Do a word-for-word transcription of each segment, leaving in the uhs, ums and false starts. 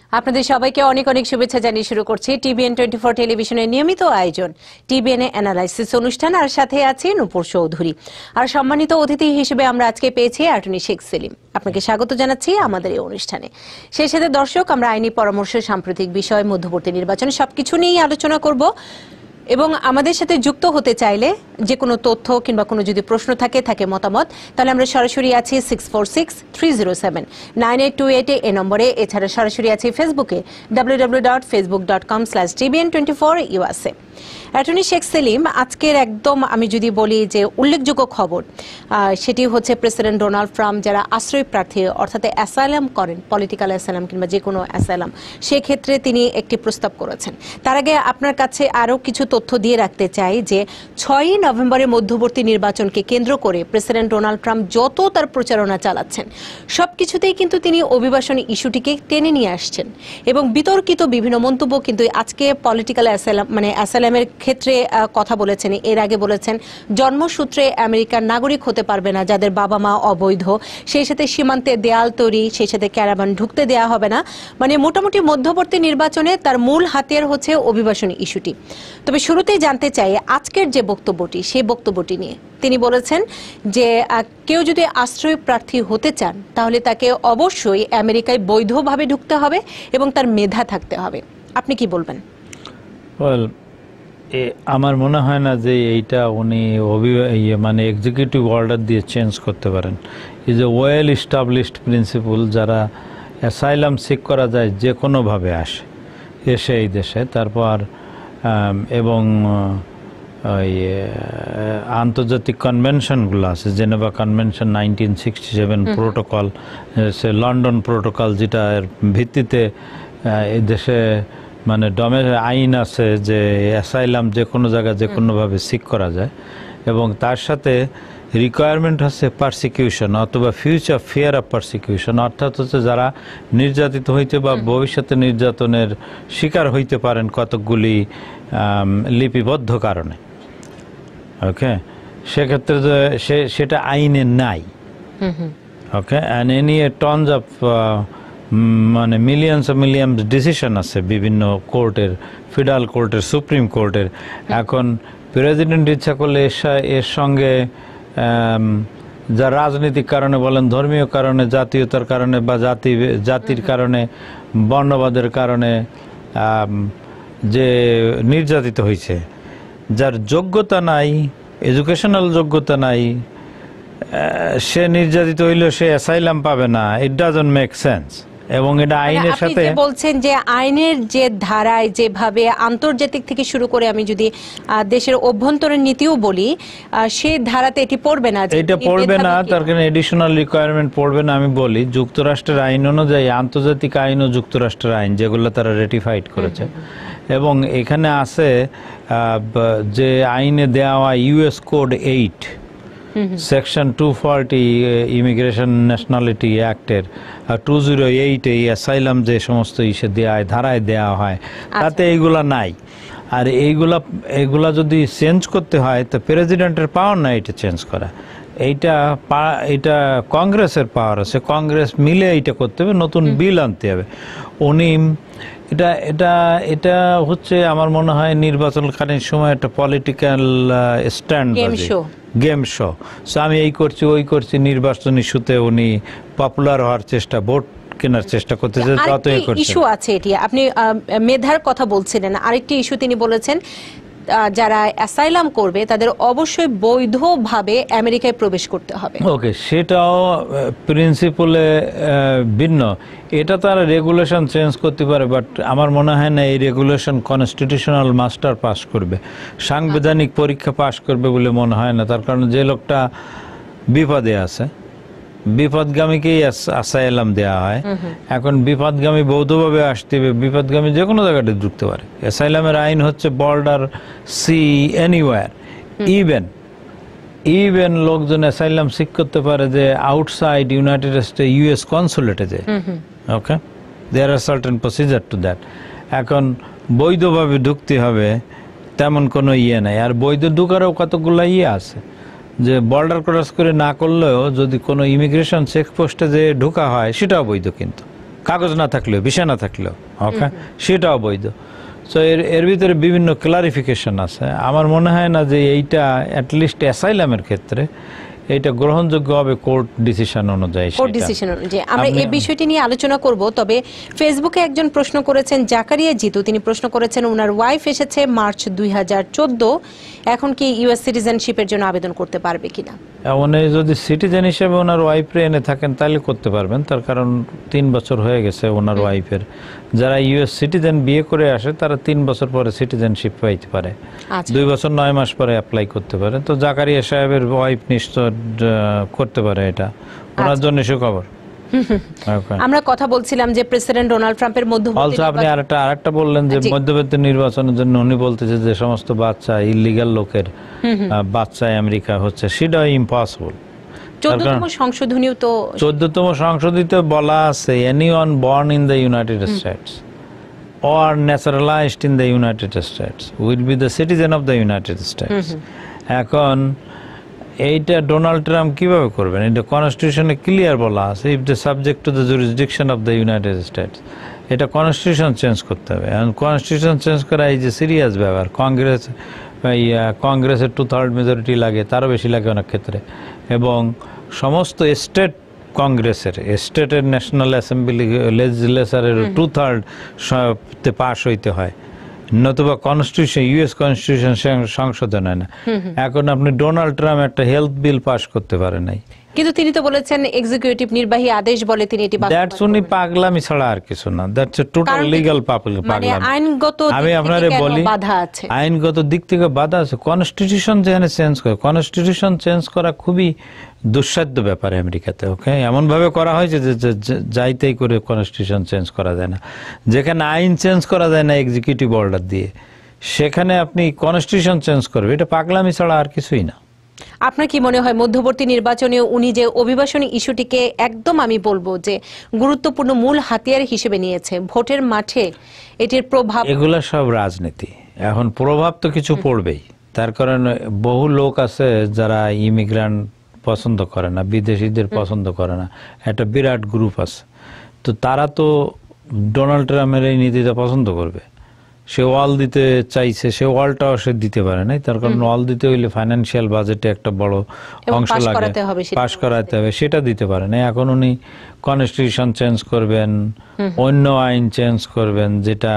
আপনাদের সবাইকে অনেক অনেক শুভেচ্ছা জানিয়ে শুরু করছি টিবিএন টোয়েন্টি ফোর টেলিভিশনের নিয়মিত আয়োজন টিবিএন এ অ্যানালাইসিস অনুষ্ঠান। আর সাথে আছে নূপুর চৌধুরী। আর সম্মানিত অতিথি হিসেবে আমরা আজকে পেয়েছি অ্যাটর্নি শেখ সেলিম। আপনাকে স্বাগত জানাচ্ছি আমাদের এই অনুষ্ঠানে। সেই সাথে দর্শক, আমরা আইনি পরামর্শ, সাম্প্রতিক বিষয়, মধ্যবর্তী নির্বাচন সবকিছু নিয়েই আলোচনা করব। এবং আমাদের সাথে যুক্ত হতে চাইলে যে কোনো তথ্য কিংবা কোনো যদি প্রশ্ন থাকে থাকে মতামত, তাহলে আমরা সরাসরি আছি six four six three zero seven nine eight two eight এ নম্বরে। এছাড়া সরাসরি আছি ফেসবুকে W W W dot Facebook dot com slash TBN twenty four USA. Attorney Sheikh Selim, আজকের একদম আমি যদি বলি যে উল্লেখযোগ্য খবর, সেটি হচ্ছে প্রেসিডেন্ট ডোনাল্ড ট্রাম্প যারা আশ্রয় প্রার্থী অর্থাৎ অ্যাসাইলাম করেন, পলিটিক্যাল অ্যাসাইলাম কিংবা যে কোনো অ্যাসাইলাম, সেক্ষেত্রে তিনি একটি প্রস্তাব করেছেন। তার আগে আপনার কাছে আরও কিছু তথ্য দিয়ে রাখতে চাই যে ছয়ই নভেম্বরের মধ্যবর্তী নির্বাচনকে কেন্দ্র করে প্রেসিডেন্ট ডোনাল্ড ট্রাম্প যত তার প্রচারণা চালাচ্ছেন, সব কিছুতেই কিন্তু তিনি অভিবাসন ইস্যুটিকে টেনে নিয়ে আসছেন এবং বিতর্কিত বিভিন্ন মন্তব্য কিন্তু আজকে পলিটিক্যাল অ্যাসাইলাম মানে অ্যাসাইলামের ক্ষেত্রে কথা বলেছেন। এর আগে বলেছেন জন্মসূত্রে আমেরিকার নাগরিক হতে পারবে না যাদের বাবা মা অবৈধ, সেই সাথে সীমান্তে দেয়াল তৈরি, সেই সাথে ক্যারাভান ঢুকতে দেওয়া হবে না। মানে মোটামুটি মধ্যবর্তী নির্বাচনে তার মূল হাতিয়ার হচ্ছে অভিবাসন ইস্যুটি। তবে শুরুতেই জানতে চাই আজকের যে বক্তব্যটি, সেই বক্তব্যটি নিয়ে তিনি বলেছেন যে কেউ যদি আশ্রয় প্রার্থী হতে চান তাহলে তাকে অবশ্যই আমেরিকায় বৈধভাবে ঢুকতে হবে এবং তার মেধা থাকতে হবে। আপনি কি বলবেন? আমার মনে হয় না যে এইটা উনি মানে এক্সিকিউটিভ অর্ডার দিয়ে চেঞ্জ করতে পারেন। Is a well established principle, যারা অ্যাসাইলাম সিক করা যায় যে কোনোভাবে আসে এসে এই দেশে, তারপর এবং ওই আন্তর্জাতিক কনভেনশনগুলো আছে, Geneva convention, nineteen sixty seven protocol, সে লন্ডন প্রোটোকল, যেটার ভিত্তিতে এই দেশে মানে ডমে আইন আছে যে অ্যাসাইলাম যে কোনো জায়গায় যে কোনোভাবে সিক করা যায়। এবং তার সাথে রিকোয়ারমেন্ট হচ্ছে পারসিকিউশন অথবা ফিউচার ফিয়ার অফ পারসিকিউশন, অর্থাৎ হচ্ছে যারা নির্যাতিত হইতে বা ভবিষ্যতে নির্যাতনের শিকার হইতে পারেন কতকগুলি লিপিবদ্ধ কারণে। ওকে, সেক্ষেত্রে সে সেটা আইনে নাই। Okay, and any tons of মানে মিলিয়নস অফ মিলিয়নস ডিসিশন আছে বিভিন্ন কোর্টের, ফেডারেল কোর্টের, সুপ্রিম কোর্টের। এখন প্রেসিডেন্ট ইচ্ছা করলে এর সঙ্গে যা রাজনৈতিক কারণে বলেন, ধর্মীয় কারণে, জাতীয়তার কারণে বা জাতি জাতির কারণে, বর্ণবাদের কারণে যে নির্যাতিত হয়েছে, যার যোগ্যতা নাই, এডুকেশনাল যোগ্যতা নাই, সে নির্যাতিত হইলেও সে অ্যাসাইলাম পাবে না। It doesn't make sense. এবং এটা আইনের সাথে বলছেন যে আইনের যে ধারায় যেভাবে আন্তর্জাতিক থেকে শুরু করে আমি যদি দেশের অভ্যন্তরীণ নীতিও বলি, সেই ধারাতে এটি পড়বে না, এটা পড়বে না। তার কারণে এডিশনাল রিকোয়ারমেন্ট পড়বে না। আমি বলি যুক্তরাষ্ট্রের আইন অনুযায়ী, আন্তর্জাতিক আইন ও যুক্তরাষ্ট্রের আইন যেগুলো তারা রেটিফাইড করেছে, এবং এখানে আছে যে আইনে দেওয়া US code eight section two forty immigration nationality অ্যাক্টের টু জিরো এইট এই অ্যাসাইলাম যে সমস্ত ইসে দেওয়া হয়, ধারায় দেওয়া হয়, তাতে এইগুলা নাই। আর এইগুলা এইগুলা যদি চেঞ্জ করতে হয় তো প্রেসিডেন্টের পাওয়ার না এটা চেঞ্জ করা। এইটা এটা কংগ্রেসের পাওয়ার আছে, কংগ্রেস মিলে এইটা করতে হবে, নতুন বিল আনতে হবে। উনি এটা এটা এটা হচ্ছে আমার মনে হয় নির্বাচনকালীন সময় একটা political stand, game show. So আমি এই করছি ওই করছি, নির্বাচন ইস্যুতে উনি পপুলার হওয়ার চেষ্টা, ভোট কেনার চেষ্টা করতেছে। যতই করছে ইস্যু আছে এটি। আপনি মেধার কথা বলছিলেন, আরেকটি ইস্যু তিনি বলেছেন যারা অ্যাসাইলাম করবে তাদের অবশ্যই বৈধভাবে আমেরিকায় প্রবেশ করতে হবে। ওকে, সেটাও প্রিন্সিপালে ভিন্ন। এটা তারা রেগুলেশন চেঞ্জ করতে পারে, বাট আমার মনে হয় না এই রেগুলেশন কনস্টিটিউশনাল মাস্টার পাস করবে, সাংবিধানিক পরীক্ষা পাস করবে বলে মনে হয় না। তার কারণ যে লোকটা বিপদে আছে, বিপদগামীকেই অ্যাসাইলাম দেওয়া হয়। এখন বিপদগামী বৌদ্ধভাবে আসতে হবে, বিপদগামী যে কোনো জায়গাতে ঢুকতে পারে। অ্যাসাইলামের আইন হচ্ছে border, sea, anywhere. Even even লোকজন অ্যাসাইলাম সিক করতে পারে যে আউটসাইড ইউনাইটেড স্টেটে, ইউএস কনসুলেটে যে। Okay, there are certain procedure to that. এখন বৈধভাবে ঢুকতে হবে তেমন কোনো ইয়ে নাই। আর বৈধ ঢুকারও কতগুলো ইয়ে আছে, যে বর্ডার ক্রস করে না করলেও যদি কোনো ইমিগ্রেশন চেকপোস্টে যে ঢোকা হয় সেটাও বৈধ, কিন্তু কাগজ না থাকলেও, ভিসা না থাকলেও, ওকে, সেটাও বৈধ। সো এর এর ভিতরে বিভিন্ন ক্লারিফিকেশন আছে। আমার মনে হয় না যে এইটা অ্যাটলিস্ট অ্যাসাইলামের ক্ষেত্রে এটা গ্রহণযোগ্য হবে কোর্ট ডিসিশন অনুযায়ী। কোর্ট ডিসিশন অনুযায়ী আমরা এই বিষয়টি নিয়ে আলোচনা করব। তবে ফেসবুকে একজন প্রশ্ন করেছেন, জাকারিয়া জিতু, তিনি প্রশ্ন করেছেন ওনার ওয়াইফ এসেছে মার্চ দুই হাজার চোদ্দ, এখন কি ইউএস সিটিজেনশিপের জন্য আবেদন করতে পারবে কিনা? উনি যদি সিটিজেন হিসেবে ওনার ওয়াইফরে এনে থাকেন তাহলে করতে পারবেন, তার কারণ তিন বছর হয়ে গেছে ওনার ওয়াইফের। যারা ইউএস সিটিজেন বিয়ে করে আসে তারা তিন বছর পরে সিটিজেনশিপ পাইতে পারে, দুই বছর নয় মাস পরে অ্যাপ্লাই করতে পারে। তো জাকারিয়া সাহেবের ওয়াইফ নিশ্চয় করতে পারে, এটা ওনার জন্য সুখবর। আমরা কথা বলছিলাম যে প্রেসিডেন্ট ডোনাল্ড ট্রাম্পের মধ্যবর্তী, আপনি আরেকটা আরেকটা বললেন যে মধ্যবর্তী নির্বাচনের জন্য উনি বলতেছে যে সমস্ত বাচ্চা ইলিগাল লোকের বাচ্চা আমেরিকা হচ্ছে, সেটা ইম্পসিবল। চৌদ্দতম সংশোধনীও তো চৌদ্দতম সংশোধিতে বলা আছে anyone born in the United States or naturalized in the United States will be the citizen of the United States. এখন এইটা ডোনাল্ড ট্রাম্প কিভাবে করবেন? এটা কনস্টিটিউশনে ক্লিয়ার বলা আছে, if the subject to the jurisdiction of the United States. এটা constitution change করতে হবে। এখন কনস্টিটিউশন চেঞ্জ করা এই যে সিরিয়াস ব্যাপার, কংগ্রেস কংগ্রেসের টু থার্ড মেজরিটি লাগে, তারও বেশি লাগে অনেক ক্ষেত্রে, এবং সমস্ত স্টেট কংগ্রেসের, স্টেটের ন্যাশনাল অ্যাসেম্বলি লেজিসলেচারের টু থার্ড পাস হইতে হয়, নতুবা কনস্টিটিউশন ইউএস কনস্টিটিউশন সংশোধন হয় না। এখন আপনি ডোনাল্ড ট্রাম্প একটা হেলথ বিল পাস করতে পারে নাই, কিন্তু তিনি তো বলেছেন এক্সিকিউটিভ নির্বাহী আদেশ বলে তিনি এটি দ্যাটস উনি পাগলামি ছাড়া আর কিছু না, দ্যাটস এ টোটাল লিগ্যাল পাগলামি। আইনগত আমি আপনারে বলি বাধা আছে, আইনগত দিক থেকে বাধা আছে। কনস্টিটিউশন যেখানে চেঞ্জ করে, কনস্টিটিউশন চেঞ্জ করা খুবই দুঃসাধ্য ব্যাপার আমেরিকাতে, ওকে, এমন ভাবে করা হয়েছে যে যাইতেই করে কনস্টিটিউশন চেঞ্জ করা যায় না। যেখানে আইন চেঞ্জ করা যায় না এক্সিকিউটিভ অর্ডার দিয়ে, সেখানে আপনি কনস্টিটিউশন চেঞ্জ করবে, এটা পাগলামি ছাড়া আর কিছুই না। আপনার কি মনে হয় মধ্যবর্তী নির্বাচনে উনি যে অভিবাসন ইস্যুটিকে একদম আমি বলবো যে গুরুত্বপূর্ণ মূল হাতিয়ার হিসেবে নিয়েছে, ভোটের মাঠে এটির প্রভাব? এগুলা সব রাজনীতি, এখন প্রভাব তো কিছু পড়বেই। তার কারণ বহু লোক আছে যারা ইমিগ্রান্ট পছন্দ করে না, বিদেশিদের পছন্দ করে না, একটা বিরাট গ্রুপ আছে। তো তারা তো ডোনাল্ড ট্রাম্পের এই নীতিটা পছন্দ করবে। সে ওয়াল দিতে চাইছে, সে ওয়ালটাও সে দিতে পারে নাই, তার কারণ ওয়াল দিতে হইলে ফাইন্যান্সিয়াল বাজেটে একটা বড় অংশ লাগে, পাস করাতে হবে, সেটা দিতে পারে না। এখন উনি কনস্টিটিউশন চেঞ্জ করবেন, অন্য আইন চেঞ্জ করবেন, যেটা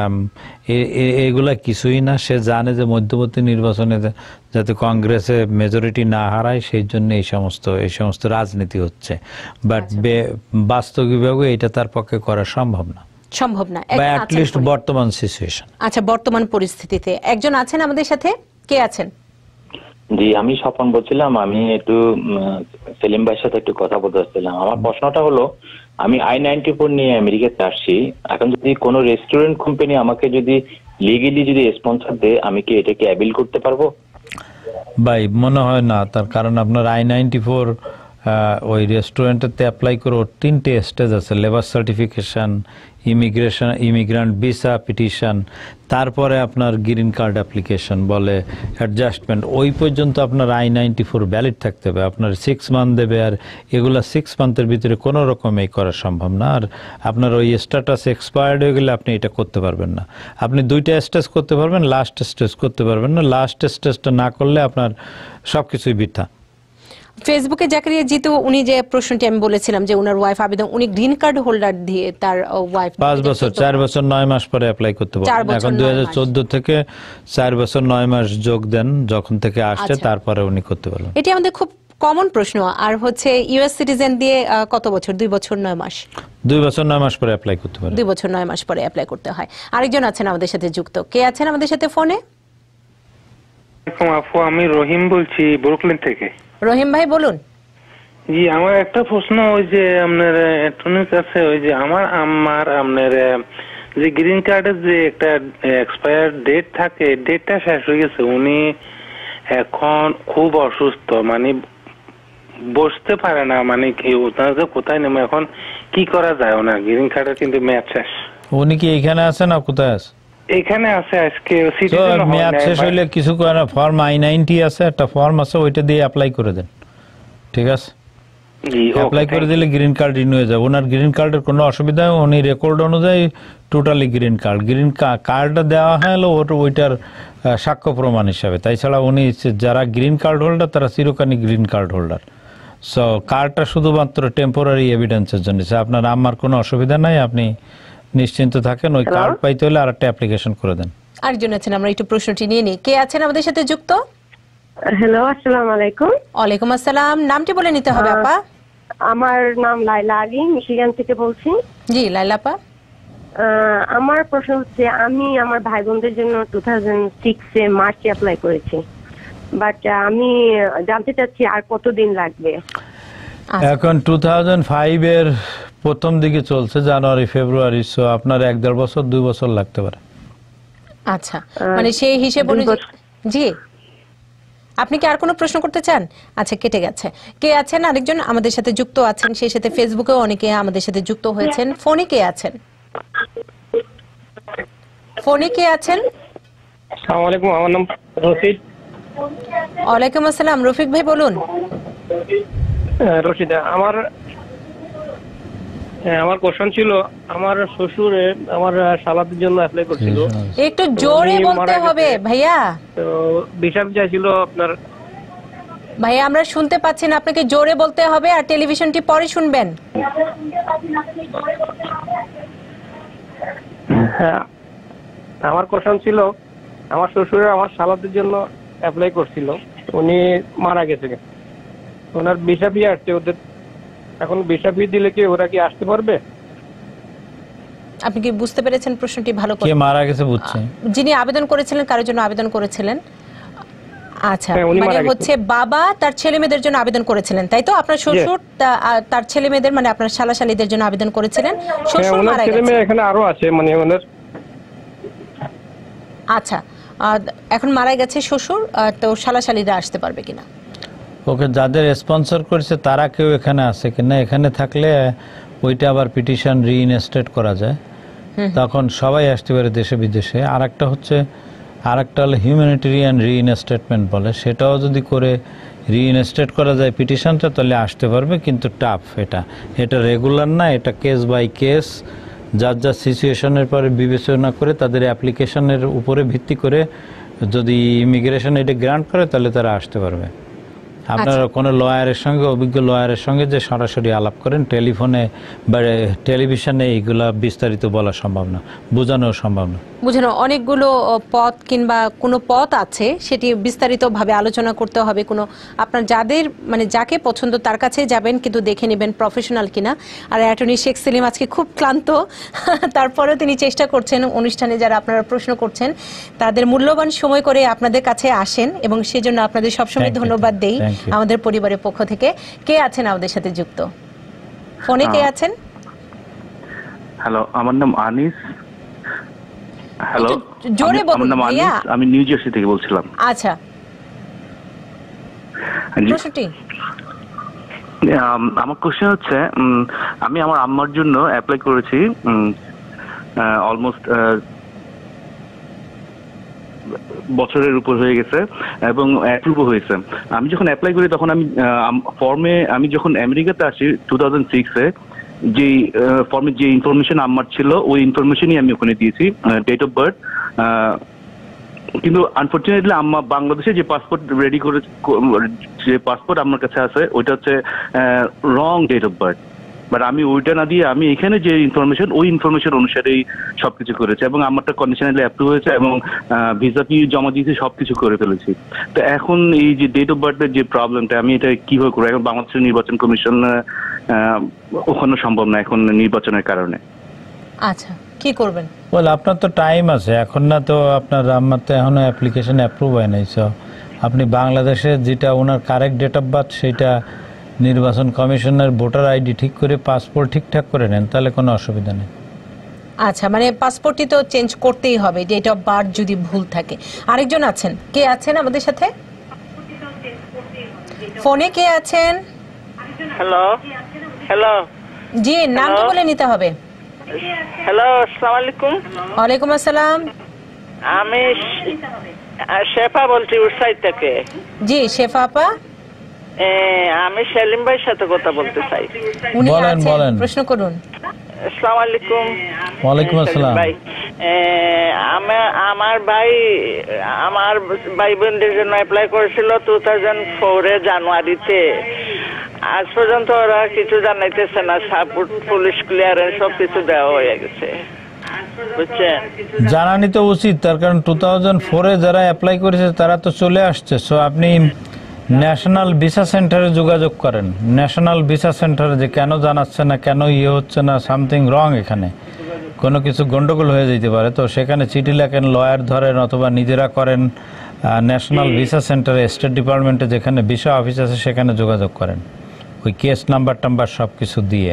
এগুলা কিছুই না। সে জানে যে মধ্যবর্তী নির্বাচনে যাতে কংগ্রেসে মেজরিটি না হারায়, সেই জন্য এই সমস্ত এই সমস্ত রাজনীতি হচ্ছে। বাট বাস্তবিকভাবে এটা তার পক্ষে করা সম্ভব না, সম্ভব না, অ্যাটলিস্ট বর্তমান সিচুয়েশন। আচ্ছা, বর্তমান পরিস্থিতিতে একজন আছেন আমাদের সাথে, কে আছেন? জি, আমি স্বপন বলছিলাম। আমি একটু সেলিম ভাইয়ের সাথে একটু কথা বলতে চাচ্ছিলাম। আমার প্রশ্নটা হলো, আমি আই নাইনটি ফোর নিয়ে আমেরিকাতে আসছি। এখন যদি কোনো রেস্টুরেন্ট কোম্পানি আমাকে যদি লিগেলি যদি স্পন্সর দেয়, আমি কি এটাকে অ্যাপিল করতে পারবো? ভাই মনে হয় না, তার কারণ আপনার আই নাইনটি ফোর ওই রেস্টুরেন্টেতে অ্যাপ্লাই করে তিনটে স্টেজ আছে, labour certification, immigration, immigrant visa petition, তারপরে আপনার গ্রিন কার্ড অ্যাপ্লিকেশন বলে অ্যাডজাস্টমেন্ট। ওই পর্যন্ত আপনার আই নাইনটি ফোর ভ্যালিড থাকতে হবে, আপনার সিক্স মান্থ দেবে, আর এগুলা সিক্স মান্থের ভিতরে কোনো রকমই করা সম্ভব না। আর আপনার ওই স্ট্যাটাস এক্সপায়ার্ড হয়ে গেলে আপনি এটা করতে পারবেন না। আপনি দুইটা স্টেজ করতে পারবেন, লাস্ট স্টেজ করতে পারবেন না। লাস্ট স্টেজটা না করলে আপনার সব কিছুই বৃথা। ফেসবুকে জাকারিয়া জিতু, উনি যে প্রশ্নটি আমি বলেছিলাম যে উনার ওয়াইফ আবেদন, উনি গ্রিন কার্ড হোল্ডার দিয়ে তার ওয়াইফ পাঁচ বছর চার বছর নয় মাস পরে অ্যাপ্লাই করতে পারবেন। এখন দুই হাজার চোদ্দ থেকে চার বছর নয় মাস যোগ দেন যখন থেকে আসছে, তারপরে উনি করতে পারবেন। এটি আমাদের খুব কমন প্রশ্ন। আর হচ্ছে ইউএস সিটিজেন দিয়ে কত বছর? দুই বছর নয় মাস দুই বছর নয় মাস পরে অ্যাপ্লাই করতে পারেন। দুই বছর নয় মাস পরে অ্যাপ্লাই করতে হয়। আরেকজন আছেন আমাদের সাথে যুক্ত, কে আছেন আমাদের সাথে ফোনে? আপু, আমি রহিম বলছি ব্রুকলিন থেকে। রহিম ভাই বলুন। জি, আমার একটা প্রশ্ন, ওই যে আপনার অ্যাটর্নির কাছে, ওই যে আমার আমার আপনার যে গ্রিন কার্ডের যে একটা এক্সপায়ার ডেট থাকে, ডেটটা শেষ হয়ে গেছে। উনি এখন খুব অসুস্থ, মানে বসতে পারে না, মানে কি ওনাদের কোথায় নেমে, এখন কি করা যায়? ওনার গ্রিন কার্ডের কিন্তু মেয়াদ শেষ। উনি কি এখানে আছে না কোথায় আছে? এখানে আছে, আজকে মেয়াদ শেষ হইলে কিছু করে না, ফর্ম আই নাইনটি আছে, একটা ফর্ম আছে, ওইটা দিয়ে অ্যাপ্লাই করে দেন, ঠিক আছে? জি অ্যাপ্লাই করে দিলে গ্রিন কার্ড রিনিউ হয়ে যাবে। ওনার গ্রিন কার্ডের কোনো অসুবিধা নেই, উনি রেকর্ড অনুযায়ী টোটালি গ্রিন কার্ড গ্রিন কার্ডটা দেওয়া হলো ওইটার সাক্ষ্য প্রমাণ হিসাবে। তাই ছাড়া উনি যারা গ্রিন কার্ড হোল্ডার তারা চিরকালই গ্রিন কার্ড হোল্ডার। সো কার্ডটা শুধুমাত্র টেম্পোরারি এভিডেন্সের জন্য। আপনার আমার কোনো অসুবিধা নাই, আপনি নিশ্চিন্ত থাকেন। ওই কার্ড পাইতে হলে আর একটা অ্যাপ্লিকেশন করে দেন। আরেকজন আছেন, আমরা একটু প্রশ্নটি নিয়ে নিই। কে আছেন আমাদের সাথে যুক্ত? হ্যালো, আসসালামু আলাইকুম। ওয়ালাইকুম আসসালাম। নামটি বলে নিতে হবে আপা। আমার নাম লাইলা আলী, মিশিগান থেকে বলছি। জি লাইলা আপা। আমার প্রশ্ন হচ্ছে, আমি আমার ভাই বোনদের জন্য টু থাউজেন্ড সিক্স এ মার্চে অ্যাপ্লাই করেছি, বাট আমি জানতে চাচ্ছি আর কতদিন লাগবে। এখন টু থাউজেন্ড ফাইভ এর প্রথম দিকে চলছে, জানুয়ারি ফেব্রুয়ারি, সো আপনার এক দেড় বছর দুই বছর লাগতে পারে। আচ্ছা, মানে সেই হিসেব অনুযায়ী। জি, আপনি কি আর কোনো প্রশ্ন করতে চান? আচ্ছা, কেটে গেছে। কে আছেন আরেকজন আমাদের সাথে যুক্ত আছেন, সেই সাথে ফেসবুকেও অনেকে আমাদের সাথে যুক্ত হয়েছেন। ফোনে কে আছেন? ফোনে কে আছেন? আসসালামু আলাইকুম, আমার নাম রশিদ। ওয়ালাইকুম আসসালাম, রফিক ভাই বলুন। রশিদ, আমার আমার কোশ্চেন ছিল, আমার শ্বশুর আমার সালাদের জন্য অ্যাপ্লাই করছিল। একটু জোরে বলতে হবে ভাইয়া। তো ভিসা চাইছিল আপনার। ভাইয়া আমরা শুনতে পাচ্ছি না, আপনাকে জোরে বলতে হবে আর টেলিভিশনটি পরে শুনবেন। হ্যাঁ, আমার কোশ্চেন ছিল, আমার শ্বশুর আমার সালাদের জন্য অ্যাপ্লাই করছিল, উনি মারা গেছে, ওনার ভিসা ফি আসছে ওদের। এখন ভিসা ফি দিলে কি ওরা কি আসতে পারবে? আপনি কি বুঝতে পেরেছেন প্রশ্নটি ভালো করে? কে মারা গেছে বুঝছি, যিনি আবেদন করেছিলেন, কারোর জন্য আবেদন করেছিলেন? আচ্ছা, হ্যাঁ, উনি মানে মারা গেছেন। হচ্ছে বাবা তার ছেলে মেয়েদের জন্য আবেদন করেছিলেন, তাই তো? আপনার শ্বশুর তা- আ, তার ছেলে মেয়েদের মানে আপনার শালাশালীদের জন্য আবেদন করেছিলেন, হ্যাঁ, শ্বশুর ওনার মারা ছেলে গেছে। মেয়ে এখানে আরো আছে, মানে ওনার। আচ্ছা, আহ, এখন মারা গেছে শ্বশুর, আহ, তো শালাশালীরা আসতে পারবে কিনা? ওকে যাদের স্পন্সর করেছে তারা কেউ এখানে আছে কিনা, এখানে থাকলে ওইটা আবার পিটিশন রিইনস্টেট করা যায়, তখন সবাই আসতে পারে দেশে বিদেশে। আর একটা হচ্ছে আর একটা হলো হিউম্যানিটেরিয়ান রিইনস্টেটমেন্ট বলে, সেটাও যদি করে রিইনস্টেট করা যায় পিটিশনটা, তাহলে আসতে পারবে, কিন্তু টাফ। এটা এটা রেগুলার না, এটা কেস বাই কেস, যার যার সিচুয়েশনের পরে বিবেচনা করে তাদের অ্যাপ্লিকেশনের উপরে ভিত্তি করে যদি ইমিগ্রেশন এটা গ্রান্ট করে তাহলে তারা আসতে পারবে। আপনারা কোনো লয়ারের সঙ্গে, অভিজ্ঞ লয়ারের সঙ্গে যে সরাসরি আলাপ করেন, টেলিফোনে বা টেলিভিশনে এইগুলা বিস্তারিত বলা সম্ভব না, বোঝানো সম্ভব না। বুঝেন, অনেকগুলো পথ কিংবা কোনো পথ আছে, সেটি বিস্তারিতভাবে আলোচনা করতে হবে। কোনো আপনার যাদের মানে যাকে পছন্দ তার কাছে যাবেন, কিন্তু দেখে নেবেন প্রফেশনাল কিনা। আর অ্যাটর্নি শেখ সেলিম আজকে খুব ক্লান্ত, তারপরেও তিনি চেষ্টা করছেন অনুষ্ঠানে যারা আপনারা প্রশ্ন করছেন তাদের মূল্যবান সময় করে আপনাদের কাছে আসেন, এবং সেজন্য আপনাদের সবসময় ধন্যবাদ দেই আমাদের পরিবারের পক্ষ থেকে। কে আছেন আমাদের সাথে যুক্ত? ফোনে কে আছেন? হ্যালো, আমার নাম আনিস। হ্যালো, জোরে বলুন ভাইয়া। আমি নিউ জার্সি থেকে বলছিলাম। আচ্ছা, প্রশ্নটি আমার কোশ্চেন হচ্ছে, আমি আমার আম্মার জন্য অ্যাপ্লাই করেছি অলমোস্ট বছরের উপর হয়ে গেছে এবং অ্যাপ্রুভও হয়েছে। আমি যখন অ্যাপ্লাই করি তখন আমি ফর্মে, আমি যখন আমেরিকাতে আসি টু থাউজেন্ড সিক্সে, যে ফর্মে যে ইনফরমেশন আমার ছিল ওই ইনফরমেশনই আমি ওখানে দিয়েছি, ডেট অফ বার্থ। কিন্তু আনফর্চুনেটলি আম্মা বাংলাদেশে যে পাসপোর্ট রেডি করে, যে পাসপোর্ট আমার কাছে আছে ওইটা হচ্ছে wrong date of birth. But আমি ওইটা না দিয়ে আমি এখানে যে ইনফরমেশন ওই ইনফরমেশন অনুসারেই সবকিছু করেছি, এবং আমারটা কন্ডিশনালি অ্যাপ্রুভ হয়েছে এবং ভিসা ফি জমা দিয়েছি, সবকিছু করে ফেলেছি। তো এখন এই যে ডেট অফ বার্থের যে প্রবলেমটা, আমি এটা কিভাবে করবো? এখন বাংলাদেশের নির্বাচন কমিশন ওখানে সম্ভব না এখন নির্বাচনের কারণে। আচ্ছা, কি করবেন? বল, আপনার তো টাইম আছে এখন, না তো আপনার আমার তো এখনো অ্যাপ্লিকেশন অ্যাপ্রুভ হয় নাই। সো আপনি বাংলাদেশে যেটা ওনার কারেক্ট ডেট অফ বার্থ সেটা নির্বাচন কমিশনের ভোটার আইডি ঠিক করে পাসপোর্ট ঠিকঠাক করে নেন, তাহলে কোনো অসুবিধা নেই। আচ্ছা, মানে পাসপোর্টটি তো চেঞ্জ করতেই হবে ডেট অফ বার্থ যদি ভুল থাকে। আরেকজন আছেন, কে আছেন আমাদের সাথে ফোনে? কে আছেন? হ্যালো হ্যালো জি, নামটা বলে নিতে হবে। হ্যালো, আসসালামু আলাইকুম। ওয়ালাইকুম আসসালাম। আমি শেফা বলছি উসাই থেকে। জি শেফা আপা। এ, আমি সেলিম ভাইয়ের সাথে কথা বলতে চাই। উনি বলেন, আছেন, বলেন। প্রশ্ন করুন। আসসালামু আলাইকুম। ওয়ালাইকুম সেলিম আসসালাম। ভাই, এ, আমার আমার ভাই আমার ভাই বোনদের জন্য অ্যাপ্লাই করেছিল টু থাউজেন্ড ফোরে জানুয়ারিতে। আজ পর্যন্ত ওরা কিছু জানাইতেছে না, সাপোর্ট পুলিশ ক্লিয়ারেন্স সব কিছু দেওয়া হয়ে গেছে, বুঝছেন? জানানি তো উচিত, তার কারণ টু থাউজেন্ড ফোরে যারা অ্যাপ্লাই করেছে তারা তো চলে আসছে। সো আপনি ন্যাশনাল ভিসা সেন্টারে যোগাযোগ করেন, ন্যাশনাল ভিসা সেন্টারে, যে কেন জানাচ্ছে না, কেন ইয়ে হচ্ছে না, সামথিং রং, এখানে কোনো কিছু গন্ডগোল হয়ে যেতে পারে। তো সেখানে চিঠি লেখেন, লয়ার ধরেন, অথবা নিজেরা করেন। ন্যাশনাল ভিসা সেন্টারে, স্টেট ডিপার্টমেন্টে যেখানে ভিসা অফিস আছে সেখানে যোগাযোগ করেন, ওই কেস নাম্বার টাম্বার সব কিছু দিয়ে।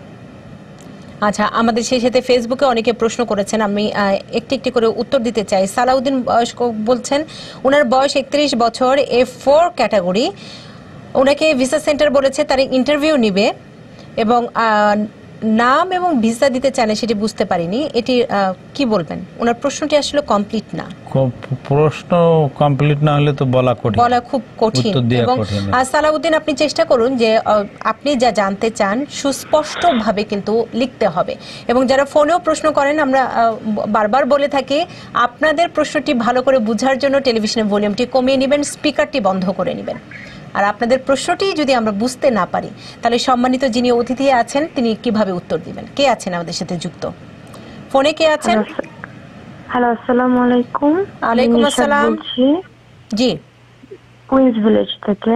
আচ্ছা, আমাদের সেই সাথে ফেসবুকে অনেকে প্রশ্ন করেছেন, আমি আহ, একটি একটি করে উত্তর দিতে চাই। সালাউদ্দিন বয়স্ক বলছেন, ওনার বয়স একত্রিশ বছর, এফ ফোর ক্যাটাগরি। ওনাকে ভিসা সেন্টার বলেছে তার ইন্টারভিউ নিবে, এবং আহ, নাম এবং ভিসা দিতে চাইলে সেটি বুঝতে পারিনি। এটি আহ, কি বলবেন? ওনার প্রশ্নটি আসলে কমপ্লিট না। ক- প্রশ্ন কমপ্লিট না হলে তো বলা কঠিন, বলা খুব কঠিন। উত্তর দেয়া এবং কঠিন। আহ, সালাউদ্দিন, আপনি চেষ্টা করুন যে আহ, আপনি যা জানতে চান সুস্পষ্টভাবে কিন্তু লিখতে হবে। এবং যারা ফোনেও প্রশ্ন করেন, আমরা আহ, বারবার বলে থাকি, আপনাদের প্রশ্নটি ভালো করে বোঝার জন্য টেলিভিশনের ভলিউমটি কমিয়ে নেবেন, স্পিকারটি বন্ধ করে নেবেন। আর আপনাদের প্রশ্নটি যদি আমরা বুঝতে না পারি, তাহলে সম্মানিত যিনি অতিথি আছেন তিনি কিভাবে উত্তর দিবেন? কে আছেন আমাদের সাথে যুক্ত? ফোনে কে আছেন? হ্যালো, আসসালামু আলাইকুম। ওয়ালাইকুম আমি নিশাত আসসালাম। বলছি, জি, কুইন্স ভিলেজ থেকে।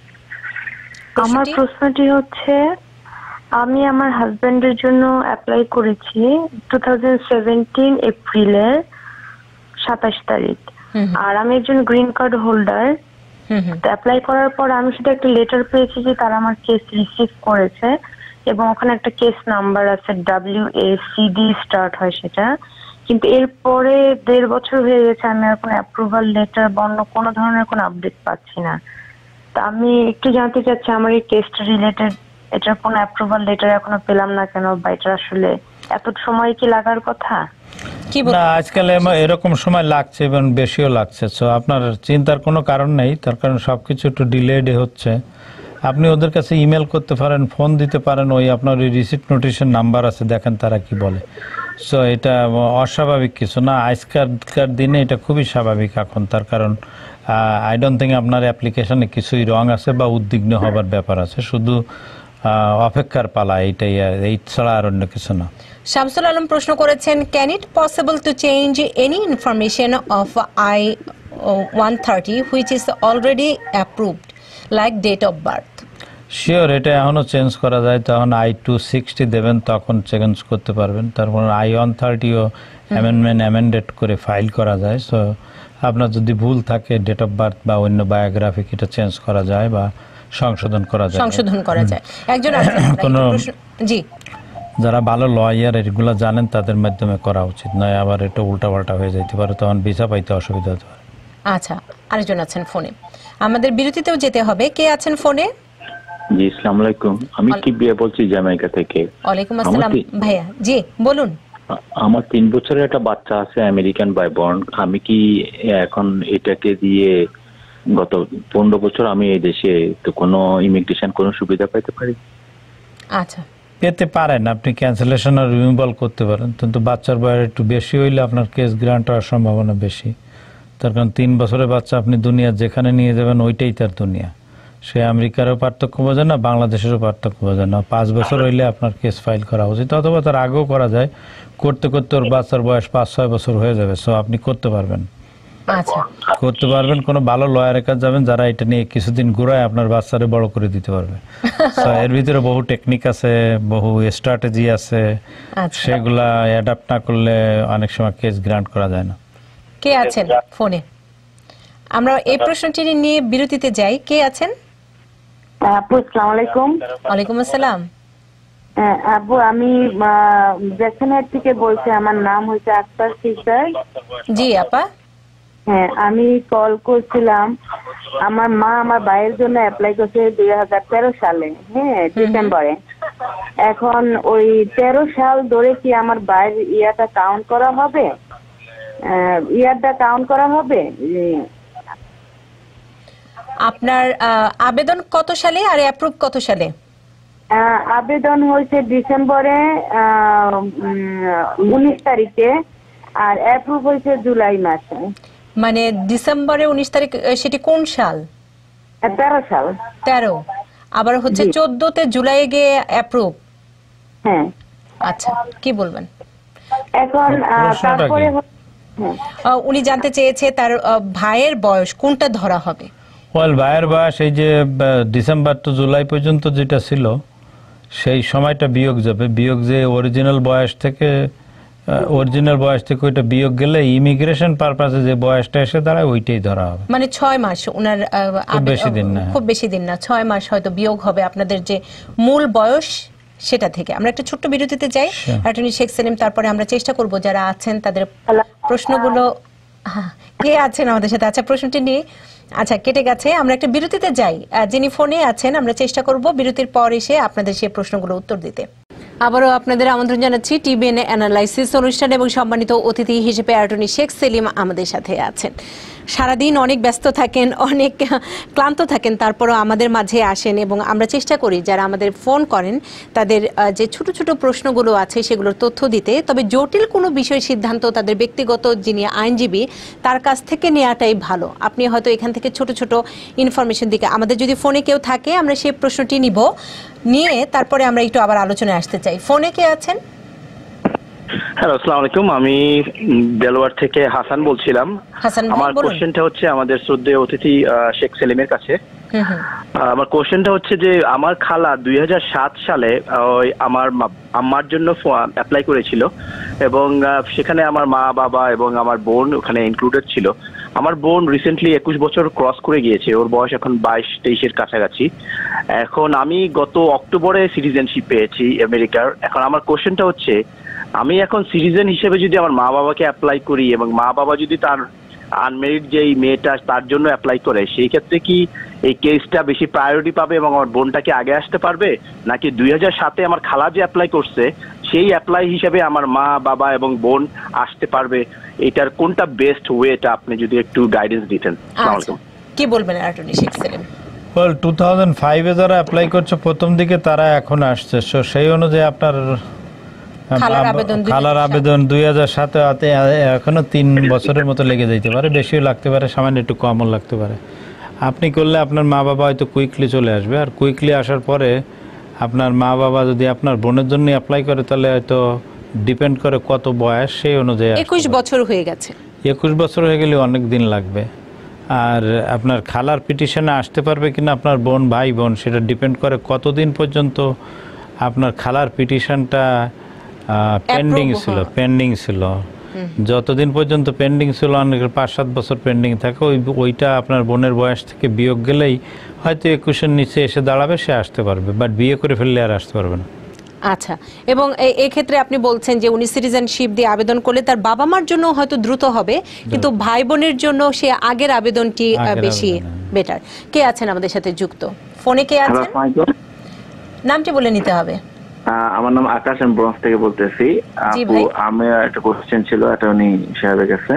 আমার প্রশ্নটি? প্রশ্নটি হচ্ছে, আমি আমার হাজবেন্ডের জন্য অ্যাপ্লাই করেছি টু থাউজেন্ড সেভেন্টিন এপ্রিলের সাতাশ তারিখ। হুম হুম, আর আমি একজন গ্রিন কার্ড হোল্ডার। হুম হুম, অ্যাপ্লাই করার পর আমি শুধু একটা লেটার পেয়েছি যে তারা আমার কেস রিসিভ করেছে, এবং ওখানে একটা কেস নাম্বার আছে, W A C D start হয় সেটা। কিন্তু এরপরে দেড় বছর হয়ে গেছে, আমি আর কোনো অ্যাপ্রুভাল লেটার বা অন্য কোনো ধরনের কোনো আপডেট পাচ্ছি না। তা আমি একটু জানতে চাচ্ছি, আমার এই কেস রিলেটেড এটার কোনো অ্যাপ্রুভাল লেটার এখনো পেলাম না কেন, বা এটা আসলে এত সময় কি লাগার কথা? কি না, বলবেন? আজকাল এম- এরকম সময় লাগছে এবং বেশিও লাগছে। সো আপনার চিন্তার কোনো কারণ নেই, তার কারণ সবকিছু একটু ডিলেড হচ্ছে। আপনি ওদের কাছে ইমেল করতে পারেন, ফোন দিতে পারেন, ওই আপনার ওই রিসিপ্ট নোটিশের নাম্বার আছে, দেখেন তারা কি বলে। সো এটা অস্বাভাবিক কিছু না, আজকালকার দিনে এটা খুবই স্বাভাবিক এখন। তার কারণ আই ডোন্ট থিঙ্ক আপনার অ্যাপ্লিকেশনে কিছুই রং আছে বা উদ্বিগ্ন হবার ব্যাপার আছে, শুধু আহ, অপেক্ষার পালা, এইটাই। আর এই ছাড়া আর অন্য কিছু না। শামসুল আলম প্রশ্ন করেছেন, can it possible to change any information of I one thirty which is already approved like date of birth? Sure, এটা এখনও চেঞ্জ করা যায়। তখন আই টু সিক্সটি দেবেন, তখন চেঞ্জ করতে পারবেন। তারপর আই ওয়ান থার্টিও অ্যামেন্ডমেন্ট অ্যামেন্ডেড করে ফাইল করা যায়। সো আপনার যদি ভুল থাকে ডেট অফ বার্থ বা অন্য বায়োগ্রাফিক, এটা চেঞ্জ করা যায় বা সংশোধন করা যায়। সংশোধন করা যায়। একজন আছেন, আমরা কোনো- একটু প্রশ্ন- জি, যারা ভালো লয়ার এগুলো জানেন তাদের মাধ্যমে করা উচিত নয়, আবার এটা উল্টাপাল্টা হয়ে যেতে পারে, তখন ভিসা পাইতে অসুবিধা হতে পারে। আচ্ছা, আরেকজন আছেন ফোনে। আমাদের বিরতিতেও যেতে হবে। কে আছেন ফোনে? জি, আসসালামু আলাইকুম। আমি কি বিয়ে বলছি জামাইকা থেকে। ওয়ালাইকুম আসসালাম আমাকে- ভাইয়া, জি বলুন। আ- আমার তিন বছরের একটা বাচ্চা আছে, আমেরিকান বাই বর্ন। আমি কি এখন এটাকে দিয়ে গত পনেরো বছর আমি এই দেশে, তো কোনো ইমিগ্রেশন কোনো সুবিধা পাইতে পারি? আচ্ছা, পেতে পারেন, আপনি ক্যান্সেলেশন আর রিমুভাল করতে পারেন, কিন্তু বাচ্চার বয়স একটু বেশি হইলে আপনার কেস গ্রান্ট হওয়ার সম্ভাবনা বেশি। তার কারণ তিন বছরের বাচ্চা আপনি দুনিয়া যেখানে নিয়ে যাবেন ওইটাই তার দুনিয়া। সে আমেরিকারও পার্থক্য বোঝে না, বাংলাদেশেরও পার্থক্য বোঝে না। পাঁচ বছর হইলে আপনার কেস ফাইল করা উচিত, অথবা তার আগেও করা যায়। করতে করতে ওর বাচ্চার বয়স পাঁচ ছয় বছর হয়ে যাবে। সো আপনি করতে পারবেন, আচ্ছা, করতে পারবেন। কোনো ভালো লয়ারের কাছে যাবেন যারা এটা নিয়ে কিছুদিন ঘুরায় আপনার বাচ্চারে বড় করে দিতে পারবে। So, এর ভিতরে বহু টেকনিক আছে, বহু স্ট্র্যাটেজি আছে, আচ্ছা। সেগুলা অ্যাডাপ্ট না করলে অনেক সময় কেস গ্রান্ট করা যায় না। কে আছেন ফোনে? আমরা এই প্রশ্নটি নিয়ে বিরতিতে যাই। কে আছেন? আপু, আসসালামু আলাইকুম। ওয়ালাইকুম আসসালাম। হ্যাঁ, আপু, আমি জ্যাকসনহাইট থেকে বলছি। আমার নাম হচ্ছে আক্তার সিস্টার। জি আপা। হ্যাঁ, আমি কল করছিলাম। আমার মা আমার ভাইয়ের জন্য অ্যাপ্লাই করছে দুই হাজার তেরো সালে, হ্যাঁ, ডিসেম্বরে। এখন ওই তেরো সাল ধরে কি আমার ভাইয়ের ইয়াটা কাউন্ট করা হবে? ইয়ারটা কাউন্ট করা হবে? আপনার আহ, আবেদন কত সালে আর অ্যাপ্রুভ কত সালে? আহ, আবেদন হয়েছে ডিসেম্বরে উনিশ তারিখে আর অ্যাপ্রুভ হয়েছে জুলাই মাসে। মানে ডিসেম্বরে উনিশ তারিখ, আহ, সেটি কোন সাল? আহ, তেরো সাল। তেরো, আবার হচ্ছে জি। চোদ্দতে জুলাই গিয়ে অ্যাপ্রুভ। হ্যাঁ, আচ্ছা, কি বলবেন? এখন আহ, প্রশ্নটা কি? তারপরে হ- হ্যাঁ। আহ, উনি জানতে চেয়েছে তার আহ, ভাইয়ের বয়স কোনটা ধরা হবে। ওয়েল ভাইয়ের বয়স এই যে আহ, ডিসেম্বর টু জুলাই পর্যন্ত যেটা ছিল সেই সময়টা বিয়োগ যাবে, বিয়োগ যে অরিজিনাল বয়স থেকে অরিজিনাল বয়স থেকে ওইটা বিয়োগ গেলে ইমিগ্রেশন পারপাসে যে বয়সটা এসে দাঁড়ায় ওইটাই ধরা হবে। মানে ছয় মাস উনার আহ, খুব আবে- বেশি দিন না। খুব বেশি দিন না, ছয় মাস হয়তো বিয়োগ হবে আপনাদের যে মূল বয়স সেটা থেকে। আমরা একটা ছোট্ট বিরতিতে যাই, Sure. অ্যাটর্নি শেখ সেলিম, তারপরে আমরা চেষ্টা করব যারা আছেন তাদের প্রশ্নগুলো। হ্যাঁ, কে আছেন আমাদের সাথে? আচ্ছা, প্রশ্নটি নিয়ে আচ্ছা কেটে গেছে, আমরা একটা বিরতিতে যাই। আহ, যিনি ফোনে আছেন আমরা চেষ্টা করব বিরতির পর এসে আপনাদের সেই প্রশ্নগুলো উত্তর দিতে। আবারও আপনাদের আমন্ত্রণ জানাচ্ছি টিবিএন অ্যানালাইসিস অনুষ্ঠান এবং সম্মানিত অতিথি হিসেবে অ্যাটর্নি শেখ সেলিম আমাদের সাথে আছেন। সারাদিন অনেক ব্যস্ত থাকেন, অনেক ক্লান্ত থাকেন, তারপরও আমাদের মাঝে আসেন এবং আমরা চেষ্টা করি যারা আমাদের ফোন করেন তাদের আহ, যে ছোট ছোট প্রশ্নগুলো আছে সেগুলোর তথ্য দিতে। তবে জটিল কোনো বিষয় সিদ্ধান্ত তাদের ব্যক্তিগত যিনি আইনজীবী তার কাছ থেকে নেওয়াটাই ভালো। আপনি হয়তো এখান থেকে ছোট ছোট ইনফরমেশন দিকে আমাদের যদি ফোনে কেউ থাকে আমরা সেই প্রশ্নটি নিব, নিয়ে তারপরে আমরা একটু আবার আলোচনায় আসতে চাই। ফোনে কে আছেন? হ্যালো, আসসালামু আলাইকুম। আমি দেলোয়ার থেকে হাসান বলছিলাম। হাসান ভাই, আমার বলুন। কোশ্চেনটা হচ্ছে আমাদের শ্রদ্ধেয় অতিথি আহ, শেখ সেলিমের কাছে। হুম হুম। আহ, আমার কোশ্চেনটা হচ্ছে যে আমার খালা দুই হাজার সাত সালে আহ, ওই আমার মা- আম্মার জন্য অ্যাপ্লাই করেছিল এবং আহ, সেখানে আমার মা বাবা এবং আমার বোন ওখানে ইনক্লুডেড ছিল। আমার বোন রিসেন্টলি একুশ বছর ক্রস করে গিয়েছে, ওর বয়স এখন বাইশ তেইশের কাছাকাছি। এখন আমি গত অক্টোবরে সিটিজেনশিপ পেয়েছি আমেরিকার। এখন আমার কোশ্চেনটা হচ্ছে আমি এখন সিটিজেন হিসেবে যদি আমার মা বাবাকে অ্যাপ্লাই করি এবং মা বাবা যদি তার আনমেরিড যেই মেয়েটা তার জন্য অ্যাপ্লাই করে, সেই ক্ষেত্রে কি এই কেসটা বেশি প্রায়োরিটি পাবে এবং আমার বোনটাকে আগে আসতে পারবে, নাকি দুই হাজার সাতে আমার খালা যে অ্যাপ্লাই করছে সেই অ্যাপ্লাই হিসেবে আমার মা বাবা এবং বোন আসতে পারবে? এটার কোনটা বেস্ট ওয়েটা আপনি যদি একটু গাইডেন্স দিতেন। আসসালামু আচ্ছা, আলাইকুম। কি বলবেন attorney Sheikh Selim? Well two thousand ফাইভে যারা অ্যাপ্লাই করছে প্রথম দিকে তারা এখন আসছে, সো সেই অনুযায়ী আপনার খালার আবেদন দুই হাজার খালার সাত। আবেদন দুই হাজার সাতে এখনো তিন বছরের মতো লেগে যেতে পারে, বেশিও লাগতে পারে, সামান্য একটু কমও লাগতে পারে। আপনি করলে আপনার মা বাবা হয়তো কুইকলি চলে আসবে, আর কুইকলি আসার পরে আপনার মা বাবা যদি আপনার বোনের জন্য অ্যাপ্লাই করে তাহলে হয়তো ডিপেন্ড করে কত বয়স সেই অনুযায়ী আসতে একুশ পারে। বছর হয়ে গেছে। একুশ বছর হয়ে গেলে অনেক দিন লাগবে। আর আপনার খালার পিটিশনে আসতে পারবে কিনা আপনার বোন ভাই বোন সেটা ডিপেন্ড করে কতদিন পর্যন্ত আপনার খালার পিটিশনটা পেন্ডিং Approve, ছিল হ্যাঁ। পেন্ডিং ছিল যতদিন পর্যন্ত পেন্ডিং ছিল, অনেকের পাঁচ সাত বছর পেন্ডিং থাকে, ওই ওইটা আপনার বোনের বয়স থেকে বিয়োগ গেলেই হয়তো একুশের নিচে এসে দাঁড়াবে, সে আসতে পারবে, বাট বিয়ে করে ফেললে আর আসতে পারবে না। আচ্ছা, এবং এ- এক্ষেত্রে আপনি বলছেন যে উনি সিটিজেনশিপ দিয়ে আবেদন করলে তার বাবা মার জন্য হয়তো দ্রুত হবে, কিন্তু ভাই বোনের জন্য সে আগের আবেদনটি আহ, আগের বেশি আবেদন, হ্যাঁ। বেটার। কে আছেন আমাদের সাথে যুক্ত? ফোনে কে হ্যালো, আছেন? আসসালামু আলাইকুম। নামটি বলে নিতে হবে। আহ, আমার নাম আকাশ, আমি ব্রঞ্জ থেকে বলতেছি। জি আপু, ভাই। আমি একটা কোশ্চেন ছিল, এটা উনি সাহেবের কাছে।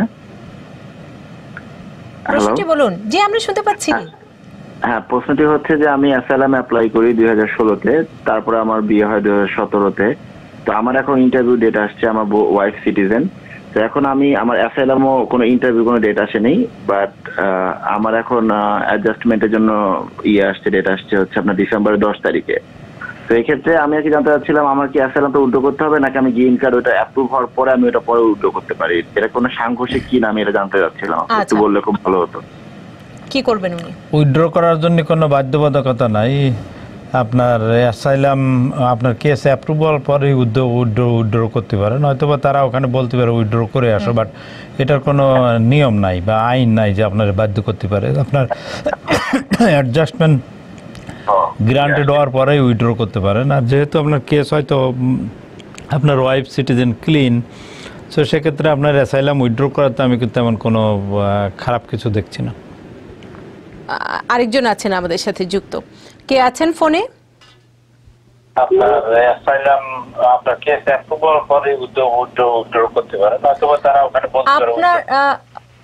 হ্যালো, প্রশ্নটি বলুন। জি, আমরা শুনতে পাচ্ছি। হ্যাঁ, প্রশ্নটি হচ্ছে যে আমি অ্যাসাইলাম অ্যাপ্লাই করি দুই হাজার ষোলোতে, তারপরে আমার বিয়ে হয় দুই হাজার সতেরোতে। তো আমার এখন ইন্টারভিউ ডেট আসছে, আমার ওয়াইফ সিটিজেন। তো এখন আমি আমার অ্যাসাইলামও কোনো ইন্টারভিউ কোনো ডেট আসেনি, বাট আমার এখন অ্যাডজাস্টমেন্টের জন্য ইয়ে আসছে, ডেট আসছে হচ্ছে আপনার ডিসেম্বরের দশ তারিখে। তো এই ক্ষেত্রে আমি আর কি জানতে চাচ্ছিলাম আমার কি অ্যাসাইলামটা উল্টো করতে হবে, নাকি আমি গ্রিন কার্ড ওটা অ্যাপ্রুভ হওয়ার পরে আমি ওটা পরে উল্টো করতে পারি? এটা কোনো সাংঘর্ষিক কি না আমি এটা জানতে চাচ্ছিলাম, একটু আচ্ছা। বললে খুব ভালো হতো। কি করবেন উনি? উইথড্র করার জন্য কোনো বাধ্যবাধকতা নাই। আপনার অ্যাসাইলাম আপনার কেস অ্যাপ্রুভাল পরে উইথড্র উইথড্র উইথড্র করতে পারেন, হয়তো বা তারা ওখানে বলতে পারে উইথড্র করে আসো, বাট এটার কোনো নিয়ম নাই বা আইন নাই যে আপনার বাধ্য করতে পারে। আপনার অ্যাডজাস্টমেন্ট গ্রান্টেড হওয়ার পরেই উইথড্র করতে পারেন। আর যেহেতু আপনার কেস হয়তো উম, আপনার ওয়াইফ সিটিজেন ক্লিন, সো সেক্ষেত্রে আপনার অ্যাসাইলাম উইথড্র করাতে আমি কিন্তু তেমন কোনো আহ, খারাপ কিছু দেখছি না। আ- আরেকজন আছেন আমাদের সাথে যুক্ত। কে আছেন ফোনে? আপনার অ্যাসাইলাম আপনার কেস অ্যাপ্রুভাল পরে উইথড্র উইথড্র উইথড্র করতে পারেন, অথবা তারা ওখানে বলতে পারে আপনার আহ,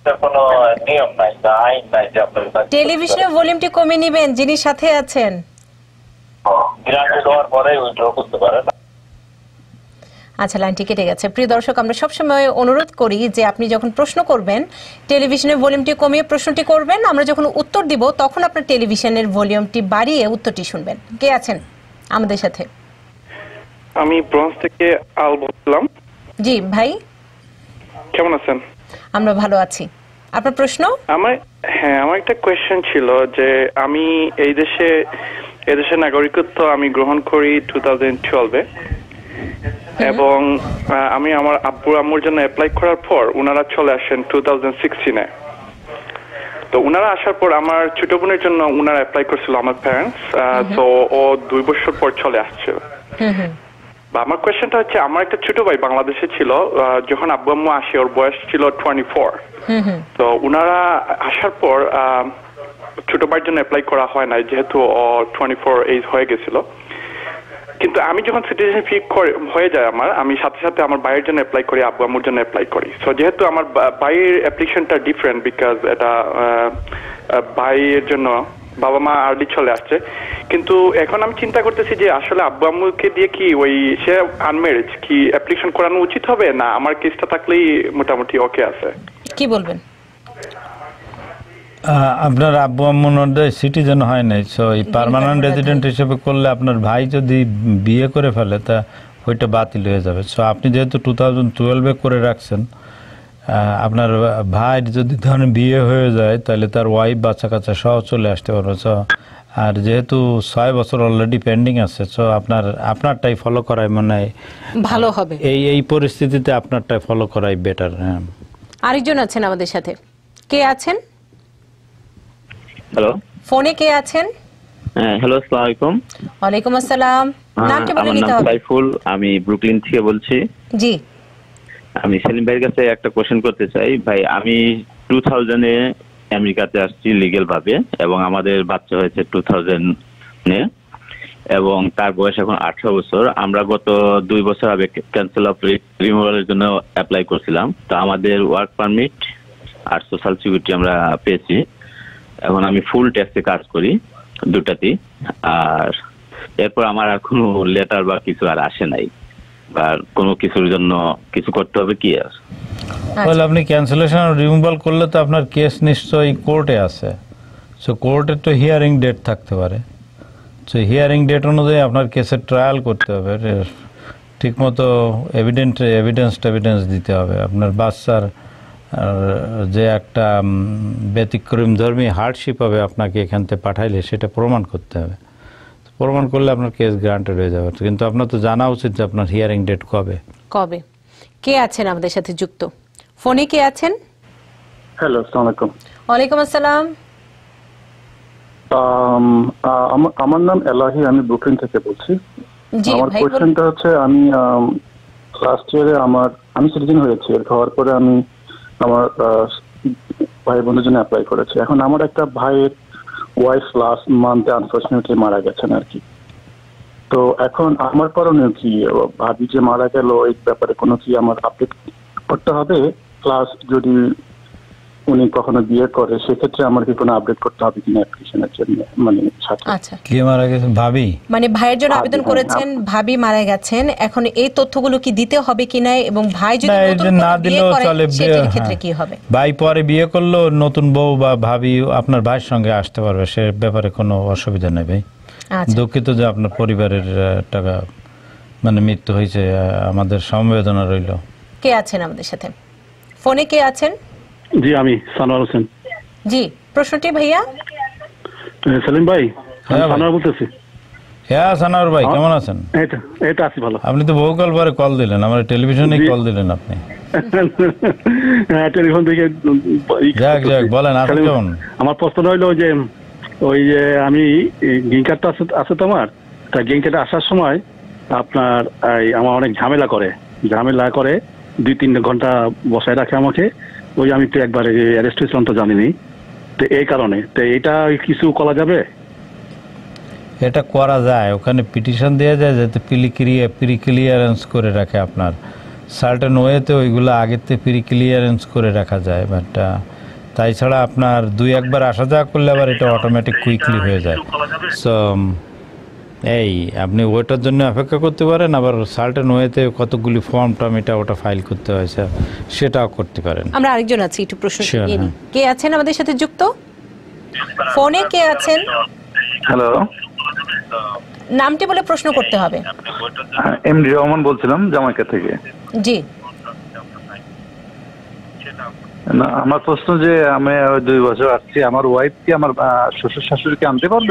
একটা কোনো নিয়ম নাই বা আইন নাই যে আপনার টেলিভিশনের ভলিউমটি কমিয়ে নেবেন যিনি সাথে আছেন। গ্রান্টেড হওয়ার পরে উইথড্র করতে পারেন। আচ্ছা, লাইনটি কেটে গেছে। প্রিয় দর্শক, আমরা সবসময় অনুরোধ করি যে আপনি যখন প্রশ্ন করবেন টেলিভিশনের ভলিউমটি কমিয়ে প্রশ্নটি করবেন, আমরা যখন উত্তর দিব তখন আপনার টেলিভিশনের ভলিউমটি বাড়িয়ে উত্তরটি শুনবেন। কে আছেন আমাদের সাথে? আমি ব্রঞ্জ থেকে আল বললাম। জি ভাই, কেমন আছেন? আমরা ভালো আছি। আপনার প্রশ্ন? আমার হ্যাঁ আমার একটা কোয়েশ্চেন ছিল যে আমি এই দেশে এই দেশের নাগরিকত্ব আমি গ্রহণ করি টু থাউজেন্ড টুয়েলভে এবং আমি আমার আব্বু আম্মুর জন্য অ্যাপ্লাই করার পর ওনারা চলে আসেন টু থাউজেন্ড সিক্সটিনে। তো ওনারা আসার পর আমার ছোট বোনের জন্য ওনারা অ্যাপ্লাই করছিল আমার প্যারেন্টস, তো ও দুই বছর পর চলে আসছিল। বা আমার কোয়েশ্চেনটা হচ্ছে আমার একটা ছোট ভাই বাংলাদেশে ছিল যখন আব্বু আম্মু আসে, ওর বয়স ছিল টোয়েন্টি ফোর। তো ওনারা আসার পর ছোট ভাইয়ের জন্য অ্যাপ্লাই করা হয় না যেহেতু ও টোয়েন্টি ফোর এজ হয়ে গেছিল। কিন্তু আমি যখন সিটিজেনশিপ হয়ে যায় আমার, আমি সাথে সাথে আমার ভাইয়ের জন্য অ্যাপ্লাই করি, আব্বু আম্মুর জন্য অ্যাপ্লাই করি। সো যেহেতু আমার ভাইয়ের অ্যাপ্লিকেশনটা ডিফারেন্ট বিকজ এটা ভাইয়ের জন্য বাবা মা আর্লি চলে আসছে, কিন্তু এখন আমি চিন্তা করতেছি যে আসলে আব্বু আম্মুকে দিয়ে কি ওই সে আনম্যারিড কি অ্যাপ্লিকেশন করানো উচিত হবে না আমার কেসটা থাকলেই মোটামুটি ওকে আছে? কি বলবেন? আপনার আব্বু আম্মু সিটিজেন হয় নাই, সো এই পার্মানেন্ট রেজিডেন্ট হিসেবে করলে আপনার ভাই যদি বিয়ে করে ফেলে তা ওইটা বাতিল হয়ে যাবে। সো আপনি যেহেতু টু থাউজেন্ড টুয়েলভে করে রাখছেন, আপনার ভাইয়ের যদি ধরেন বিয়ে হয়ে যায় তাহলে তার ওয়াইফ বাচ্চা কাচ্চা সহ চলে আসতে পারবে। সো আর যেহেতু ছয় বছর অলরেডি পেন্ডিং আছে, সো আপনার আপনারটাই ফলো করাই মনে হয় ভালো হবে। এই এই পরিস্থিতিতে আপনারটাই ফলো করাই বেটার। হ্যাঁ, আরেকজন আছেন আমাদের সাথে। কে আছেন? হ্যালো, ফোনে কে আছেন? হ্যাঁ হ্যালো, আসসালামু আলাইকুম। ওয়ালাইকুম আসসালাম। নামটি বলে নিতে হবে। সাইফুল, আমি ব্রুকলিন থেকে বলছি। জি, আমি সেলিম ভাইয়ের কাছে একটা কোশ্চেন করতে চাই। ভাই, আমি টু থাউজেন্ডে আমেরিকাতে আসছি লিগেল ভাবে এবং আমাদের বাচ্চা হয়েছে টু থাউজেন্ডে এবং তার বয়স এখন আঠারো বছর। আমরা গত দুই বছর আগে ক্যান্সেল অফ রিমুভালের জন্য অ্যাপ্লাই করছিলাম। তো আমাদের ওয়ার্ক পারমিট আর সোশ্যাল সিকিউরিটি আমরা পেয়েছি। এখন আমি ফুল ট্যাক্সে কাজ করি দুটাতেই, আর এরপর আমার আর কোনো লেটার বা কিছু আর আসে নাই বা কোনো কিছুর জন্য কিছু করতে হবে কি আর? তাহলে আপনি ক্যান্সেলেশন আর রিমুভাল করলে তো আপনার কেস নিশ্চয়ই কোর্টে আছে। সো কোর্টের তো হিয়ারিং ডেট থাকতে পারে। সো হিয়ারিং ডেট অনুযায়ী আপনার কেসের ট্রায়াল করতে হবে, ঠিকমতো এভিডেন্ট এভিডেন্স টেভিডেন্স দিতে হবে। আপনার বাচ্চার যে একটা ব্যতিক্রম ধর্মী হার্ডশিপ হবে আপনাকে এখান থেকে পাঠাইলে সেটা প্রমাণ করতে হবে। প্রমাণ করলে আপনার কেস গ্রান্টেড হয়ে যাবে। কিন্তু আপনার তো জানা উচিত যে আপনার হিয়ারিং ডেট কবে কবে কে আছেন আমাদের সাথে যুক্ত? ফোনে কে আছেন? হ্যালো, আসসালামু আলাইকুম। ওয়ালাইকুম আসসালাম। আমার নাম এলাহি, আমি ব্রুকলিন থেকে বলছি। আমার কোয়েশ্চেনটা হচ্ছে আমি লাস্ট ইয়ারে আমার আমি সিটিজেন হয়েছি, এর হওয়ার পরে আমি আমার ভাই বোনের জন্য অ্যাপ্লাই করেছি। এখন আমার একটা ভাইয়ের ওয়াইফ লাস্ট মান্থে আনফর্চুনেটলি মারা গেছেন আর কি। তো এখন আমার করণীয় কি? ভাবি যে মারা গেল, এই ব্যাপারে কোনো কি আমার আপডেট করতে হবে? প্লাস যদি উনি কখনো বিয়ে করে সেক্ষেত্রে আমার কি কোনো আপডেট করতে হবে কিনা অ্যাপ্লিকেশনের জন্য? মানে আচ্ছা, কে মারা গেছেন? ভাবি মানে ভাইয়ের জন্য আবেদন করেছেন, ভাবি মারা গেছেন। এখন এই তথ্যগুলো কি দিতে হবে কিনা এবং ভাই যদি নতুন না দিলেও চলে, সেটার ক্ষেত্রে কি হবে? ভাই পরে বিয়ে করলো, নতুন বউ বা ভাবি আপনার ভাইয়ের সঙ্গে আসতে পারবে, সে ব্যাপারে কোনো অসুবিধা নেই ভাই। দুঃখিত যে আপনার পরিবারের টাকা মানে মৃত্যু হয়েছে, আমাদের সমবেদনা রইল। কে আছেন আমাদের সাথে? ফোনে কে আছেন? জি, আমি সানোয়ার হোসেন। জি, প্রশ্নটি ভাইয়া। সেলিম ভাই, আমি সানোয়ার বলতেছি। হ্যাঁ সানোয়ার ভাই, কেমন আছেন? এটা এটা আছি ভালো। আপনি তো বহুকাল পরে কল দিলেন, আমার টেলিভিশনে কল দিলেন আপনি। হ্যাঁ, টেলিফোন থেকে। যাক যাক, বলেন আপনি কেমন? আমার প্রশ্ন হইলো যে ওই যে আমি গ্রিন কার্ডটা আছে আছে তো আমার, তা গ্রিন কার্ডে আসার সময় আপনার আমার অনেক ঝামেলা করে ঝামেলা করে দুই তিন ঘন্টা বসায় রাখে আমাকে। ওই আমি তো একবারে অ্যারেস্ট হয়েছিলাম তো জানিনি, তো এই কারণে তো এটা কিছু করা যাবে? এটা করা যায়, ওখানে পিটিশন দেওয়া যায় যাতে প্রি প্রি ক্লিয়ারেন্স করে রাখে আপনার সার্টেন ওয়েতে, ওইগুলো আগের থেকে প্রি ক্লিয়ারেন্স করে রাখা যায়। বাট তাই ছাড়া আপনার দুই একবার আসা যাওয়া করলে আবার এটা অটোমেটিক কুইকলি হয়ে যায়। সো এই আপনি ওইটার জন্য অপেক্ষা করতে পারেন, আবার সার্টেন ওয়েতে কতগুলি ফর্ম টর্ম এটা ওটা ফাইল করতে হয়েছে সেটাও করতে পারেন। আমরা আরেকজন আছি, একটু প্রশ্ন Sure, নিয়ে নিই। হ্যাঁ। কে আছেন আমাদের সাথে যুক্ত? ফোনে কে আছেন? হ্যালো, নামটি বলে প্রশ্ন করতে হবে। এমডি রহমান বলছিলাম জামাইকা থেকে। জি, না, আমার প্রশ্ন যে আমি ওই দুই বছর আসছি, আমার ওয়াইফ কি আমার আহ, শ্বশুর শাশুড়িকে আনতে পারবে?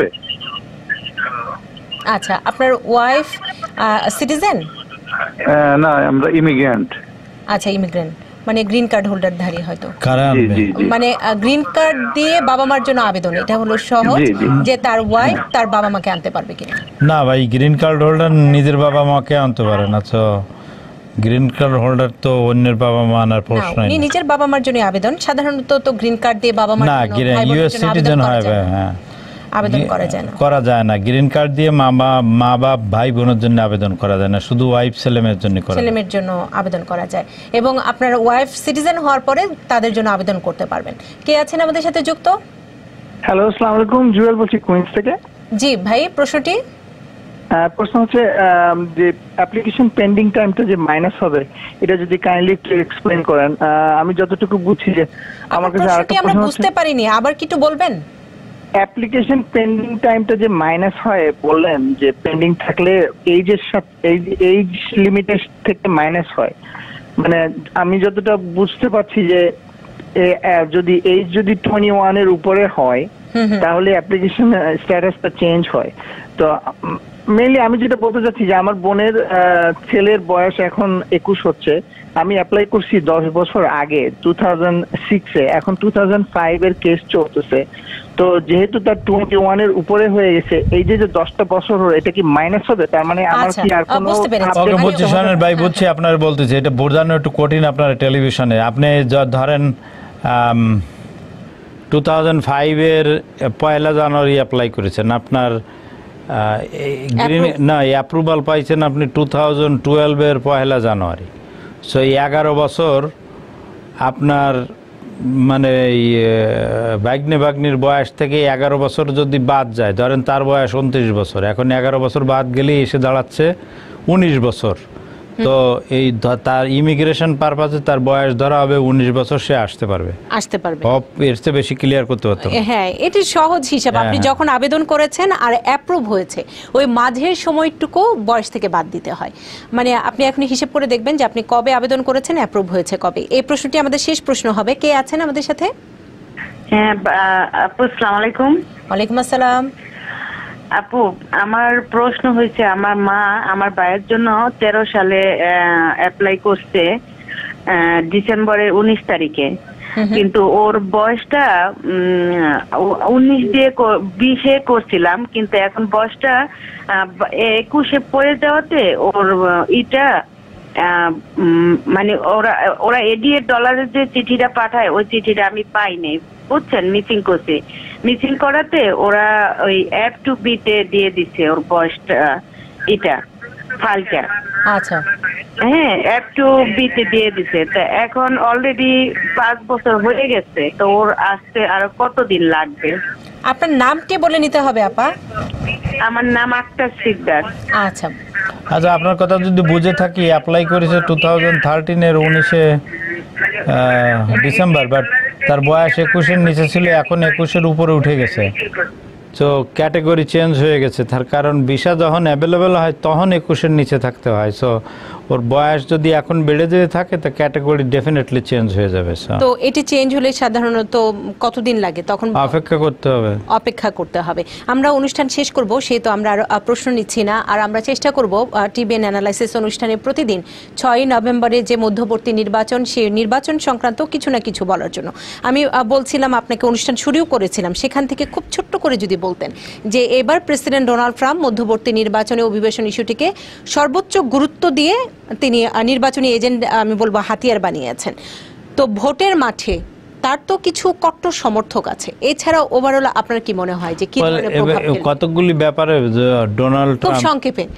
আচ্ছা, আপনার ওয়াইফ সিটিজেন? আহ, না, আমরা ইমিগ্রেন্ট। আচ্ছা, ইমিগ্রেন্ট মানে গ্রিন কার্ড হোল্ডারধারী হয়তো। জি জি জি। মানে গ্রিন কার্ড দিয়ে বাবা মার জন্য আবেদন, এটা হলো সহজ জি, জি। যে তার ওয়াইফ তার বাবা মাকে আনতে পারবে কিনা। না ভাই, গ্রিন কার্ড হোল্ডার নিজের বাবা মাকে আনতে পারে না, তো গ্রিন কার্ড হোল্ডার তো অন্যের বাবা মা আনার না, প্রশ্ন উনি নিজের বাবা মার জন্য আবেদন, সাধারণত তো গ্রিন কার্ড দিয়ে বাবা মার না, জন্য ভাই বোনের ইউএস জন্য আবেদন সিটিজেন করা হয় যায় না। হ্যাঁ, আবেদন করা যায় না। করা যায় না। গ্রিন কার্ড দিয়ে মা বা- মা বাপ ভাই বোনের জন্য আবেদন করা যায় না, শুধু ওয়াইফ ছেলে মেয়ের জন্য করা যায়। ছেলে মেয়ের জন্য আবেদন করা যায় এবং আপনার ওয়াইফ সিটিজেন হওয়ার পরে তাদের জন্য আবেদন করতে পারবেন। কে আছেন আমাদের সাথে যুক্ত? হ্যালো, আসসালামু আলাইকুম, জুয়েল বলছি কুইন্স থেকে। জি ভাই, প্রশ্নটি? আহ, প্রশ্ন হচ্ছে আহ, যে অ্যাপ্লিকেশন পেন্ডিং টাইমটা যে মাইনাস হবে, এটা যদি কাইন্ডলি একটু এক্সপ্লেইন করেন। আহ, আমি যতটুকু বুঝছি যে আমার কাছে আরেকটা প্রশ্নটি আমরা প্রশ্ন বুঝতে হচ্ছে পারিনি, আবার কি একটু বলবেন? অ্যাপ্লিকেশন পেন্ডিং টাইমটা যে মাইনাস হয়, বললেন যে পেন্ডিং থাকলে এইজের সাথে এইজ লিমিটের থেকে মাইনাস হয়, মানে আমি যতটা বুঝতে পারছি যে এ, আহ, যদি এইজ যদি টোয়েন্টি ওয়ান এর উপরে হয় তাহলে অ্যাপ্লিকেশন স্ট্যাটাসটা চেঞ্জ হয়। তো মেইনলি আমি যেটা বলতে চাচ্ছি যে আমার বোনের আহ, ছেলের বয়স এখন একুশ হচ্ছে, আমি অ্যাপ্লাই করছি দশ বছর আগে টু থাউজেন্ড সিক্সে, এখন টু থাউজেন্ড ফাইভ এর কেস চলতেছে। তো যেহেতু তার টোয়েন্টি ওয়ান এর উপরে হয়ে গেছে, এই যে যে দশটা বছর হলো, এটা কি মাইনাস হবে? তার মানে আমার কি আর কোনো ওকে, বুঝছি শোনেন ভাই, বুঝছি আপনার বলতেছি, এটা বোঝানো একটু কঠিন আপনার টেলিভিশনে। আপনি যা- ধরেন টু থাউজেন্ড ফাইভের পয়লা জানুয়ারি অ্যাপ্লাই করেছেন, আপনার গ্রিন না অ্যাপ্রুভাল পাইছেন আপনি টু থাউজেন্ড টুয়েলভের পয়লা জানুয়ারি। সো এই এগারো বছর আপনার মানে বাগ্নে বাগ্নির বয়স থেকে এগারো বছর যদি বাদ যায়, ধরেন তার বয়স উনত্রিশ বছর, এখন এগারো বছর বাদ গেলেই এসে দাঁড়াচ্ছে উনিশ বছর। তো এই ধ- তার ইমিগ্রেশন পারপাসে তার বয়স ধরা হবে উনিশ বছর, সে আসতে পারবে আসতে পারবে। অপ এর চেয়ে বেশি ক্লিয়ার করতে পারতো না। হ্যাঁ, এটি সহজ হিসাব। হ্যাঁ, আপনি হ্যাঁ। যখন আবেদন করেছেন আর অ্যাপ্রুভ হয়েছে, ওই মাঝের সময়টুকু বয়স থেকে বাদ দিতে হয়। মানে আপনি এখন হিসাব করে দেখবেন যে আপনি কবে আবেদন করেছেন, অ্যাপ্রুভ হয়েছে কবে। এই প্রশ্নটি আমাদের শেষ প্রশ্ন হবে। কে আছেন আমাদের সাথে? হ্যাঁ আপু, আসসালামু আলাইকুম। ওয়ালাইকুম আসসালাম। আপু, আমার প্রশ্ন হয়েছে, আমার মা আমার ভাইয়ের জন্য তেরো সালে অ্যাপ্লাই করছে আহ, ডিসেম্বরের উনিশ তারিখে, কিন্তু ওর বয়সটা উনিশ দিয়ে ক- বিশে করছিলাম, কিন্তু এখন বয়সটা আহ, একুশে পড়ে যাওয়াতে ওর আহ, ইটা আহ, উম, মানে ওরা ওরা এডিএ ডলারের যে চিঠিটা পাঠায়, ওই চিঠিটা আমি পাইনি, বুঝছেন, মিসিং করছে। মিসিং করাতে ওরা ওই অ্যাপ টু বিতে দিয়ে দিচ্ছে ওর বয়সটা, এটা ফাইলটা। আচ্ছা, হ্যাঁ, অ্যাপ টু বিতে দিয়ে দিছে। তো এখন অলরেডি পাঁচ বছর হয়ে গেছে, তো ওর আসতে আরো কতদিন লাগবে? আপনার নামটি বলে নিতে হবে আপা। আমার নাম আক্তার সিকদার। আচ্ছা আচ্ছা, আপনার কথা যদি বুঝে থাকি, অ্যাপ্লাই করেছে টু থাউজেন্ড থার্টিনের উনিশে ডিসেম্বর, বাট তার বয়স একুশের নিচে ছিল, এখন একুশের উপরে উঠে গেছে। তো ক্যাটেগরি চেঞ্জ হয়ে গেছে, তার কারণ ভিসা যখন অ্যাভেলেবেল হয় তখন একুশের নিচে থাকতে হয়। সো ওর বয়স যদি এখন বেড়ে যেতে থাকে, তো ক্যাটেগরি ডেফিনেটলি চেঞ্জ হয়ে যাবে। তো এটি চেঞ্জ হলে সাধারণত কতদিন লাগে? তখন অপেক্ষা করতে হবে অপেক্ষা করতে হবে। আমরা অনুষ্ঠান শেষ করব, সেই তো আমরা আর প্রশ্ন নিচ্ছি না। আর আমরা চেষ্টা করব টিবিএন অ্যানালাইসিস অনুষ্ঠানে প্রতিদিন ছয়ই নভেম্বরে যে মধ্যবর্তী নির্বাচন, সেই নির্বাচন সংক্রান্ত কিছু না কিছু বলার জন্য। আমি বলছিলাম, আপনাকে অনুষ্ঠান শুরুও করেছিলাম, সেখান থেকে খুব ছোট্ট করে যদি বলতেন যে এবার প্রেসিডেন্ট ডোনাল্ড ট্রাম্প মধ্যবর্তী নির্বাচনে অভিবাসন ইস্যুটিকে সর্বোচ্চ গুরুত্ব দিয়ে তিনি নির্বাচনী এজেন্ট, আমি বলবো, হাতিয়ার বানিয়েছেন। তো ভোটের মাঠে তার তো কিছু কট্টর সমর্থক আছে, এছাড়া ওভারঅল আপনার কি মনে হয় যে কি ধরনের প্রভাব ফেলবে? কতগুলি ব্যাপারে ডোনাল্ড খুব ট্রাম্প সংক্ষেপে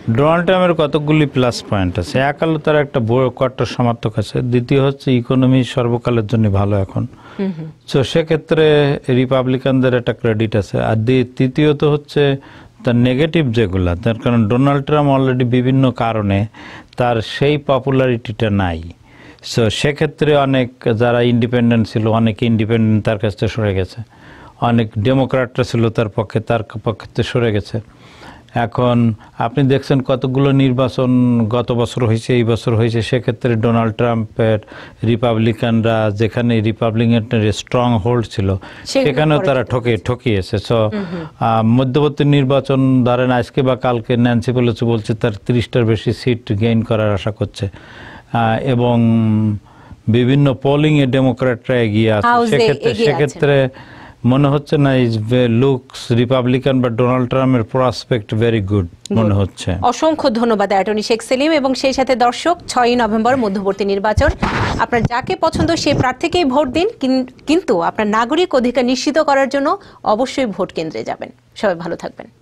ডোনাল্ড ট্রাম্পের কতগুলি প্লাস পয়েন্ট আছে। এক হলো তার একটা বড় কট্টর সমর্থক আছে, দ্বিতীয় হচ্ছে ইকোনমি সর্বকালের জন্য ভালো এখন, তো সেক্ষেত্রে রিপাবলিকানদের একটা ক্রেডিট আছে। আর তৃতীয়ত হচ্ছে তার নেগেটিভ যেগুলা, তার কারণ ডোনাল্ড ট্রাম্প অলরেডি বিভিন্ন কারণে তার সেই পপুলারিটিটা নাই। সো সেক্ষেত্রে অনেক যারা ইন্ডিপেন্ডেন্ট ছিল, অনেক ইন্ডিপেন্ডেন্ট তার কাছ থেকে সরে গেছে, অনেক ডেমোক্র্যাটরা ছিল তার পক্ষে, তার পক্ষে থেকে সরে গেছে। এখন আপনি দেখছেন কতগুলো নির্বাচন গত বছর হয়েছে, এই বছর হয়েছে, সেক্ষেত্রে ডোনাল্ড ট্রাম্পের রিপাবলিকানরা যেখানে রিপাবলিকানের স্ট্রং হোল্ড ছিল সেখানেও তারা ঠকে ঠকিয়েছে। সো মধ্যবর্তী নির্বাচন ধরেন আজকে বা কালকে ন্যান্সি পেলোসি বলছে তার তিরিশটার বেশি সিট গেইন করার আশা করছে, এবং বিভিন্ন পোলিংয়ে ডেমোক্র্যাটরা এগিয়ে আছে। সেক্ষেত্রে সেক্ষেত্রে মনে হচ্ছে না ইজ লুকস রিপাবলিকান বা ডোনাল্ড ট্রাম্পের প্রসপেক্ট ভেরি গুড মনে হচ্ছে। অসংখ্য ধন্যবাদ অ্যাটর্নি শেখ সেলিম। এবং সেই সাথে দর্শক, ছয়ই নভেম্বর মধ্যবর্তী নির্বাচন, আপনার যাকে পছন্দ সেই প্রার্থীকেই ভোট দিন, কিন্তু আপনার নাগরিক অধিকার নিশ্চিত করার জন্য অবশ্যই ভোট কেন্দ্রে যাবেন। সবাই ভালো থাকবেন।